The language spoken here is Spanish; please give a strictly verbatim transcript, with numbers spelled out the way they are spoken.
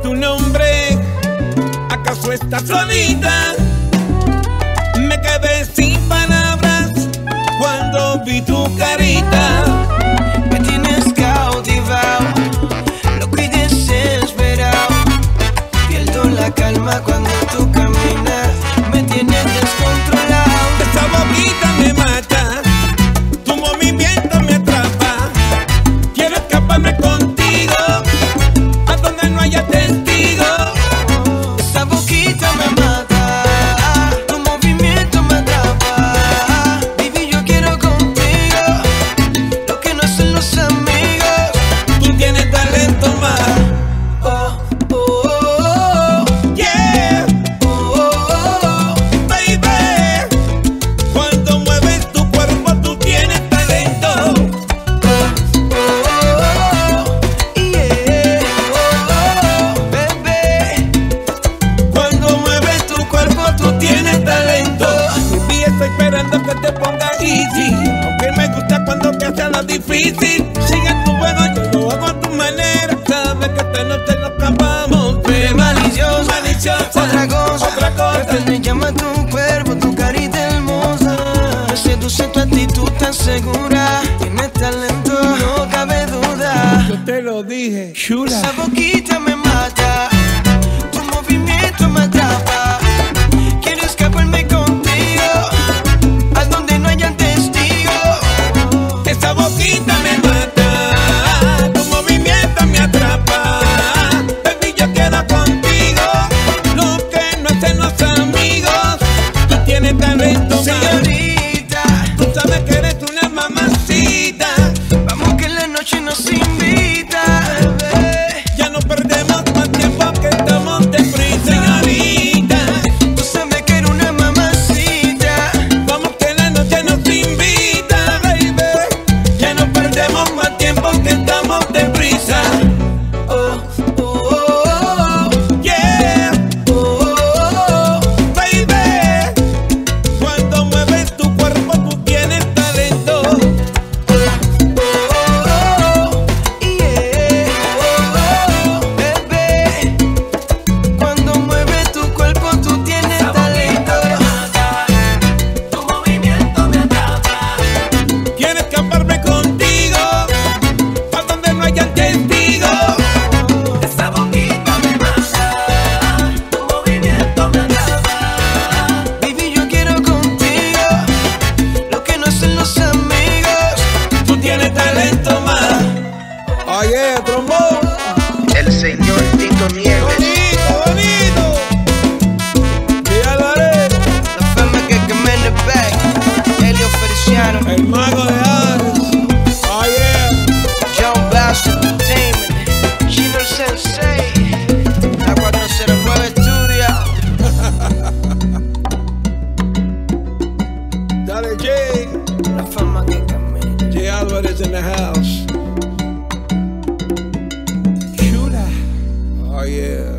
tu nombre? ¿Acaso estás solita? Me quedé sin palabras cuando vi tu carita. Me tienes cautivado, loco y desesperado. Pierdo la calma cuando tú caminas, me tienes descontrolado. Esa boquita me mata, tu movimiento me atrapa. Quiero escaparme contigo, a donde no haya testigo. Esa boquita me mata, tu movimiento me atrapa. Baby, yo quiero contigo lo que no hacen los amigos. Tú tienes talento más. Oh, oh, oh, oh. Yeah, Oh, oh, oh. baby. Cuando mueves tu cuerpo tú tienes talento. Oh, oh, oh. Yeah. Oh, oh, bebé. Cuando mueves tu cuerpo tú tienes talento. Baby, estoy esperando que te pongas easy, aunque me gusta cuando te hace lo difícil. Sigue tu juego, yo lo hago a tu manera. Sabes que esta noche nos escapamos. Eres maliciosa, maliciosa. otra cosa, Otra cosa. me prende y llama tu cuerpo, tu carita hermosa. Me seduce tu actitud tan segura. Tienes talento, no cabe duda. Yo te lo dije, chula. Esa boquita me mata, tu movimiento me atrapa. Quiero escaparme contigo, a donde no hayan testigos. Esa boquita me mata, tu movimiento me atrapa. Baby, yo quiero contigo lo que no hacen los amigos. Tú tienes talento, más. Señorita, Tú sabes que eres una mamacita. vamos que la noche nos invita, bebé. Ya no perdemos más tiempo que estamos deprisa. Señorita, Tú sabes que eres una mamacita. vamos que la noche nos invita, baby. Ya no perdemos más tiempo que estamos deprisa. Oh, oh, oh, oh. Yeah, Oh, oh, oh. baby. Cuando mueves tu cuerpo tú tienes talento. Oh, oh, oh. Yeah. Oh, oh, bebé. Cuando mueves tu cuerpo tú tienes talento. Tu movimiento me atrapa. Quiero escaparme contigo, pa' donde no haya testigos. Esa boquita me mata, tu movimiento me atrapa. Baby, yo quiero contigo lo que no hacen los amigos. Tú tienes talento más. Oye, trombón. El señor Tito Nieves. Bonito, bonito. Ya lo haré. La fama que quemé en el back. Elio Feliciano, El mago de Ares. Oh yeah. John Bass Entertainment, Chino el Sensei, la cuatro cero nueve Studio. Dale, Jay. La fama que quemé. Jay Alvarez in the house. Chula. Oh yeah.